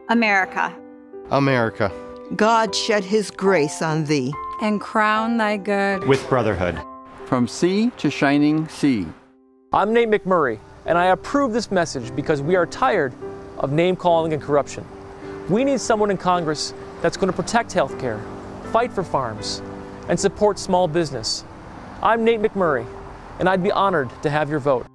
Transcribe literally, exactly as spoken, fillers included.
America. America. God shed his grace on thee. And crown thy good with brotherhood. From sea to shining sea. I'm Nate McMurray, and I approve this message because we are tired of name-calling and corruption. We need someone in Congress that's going to protect healthcare, fight for farms, and support small business. I'm Nate McMurray, and I'd be honored to have your vote.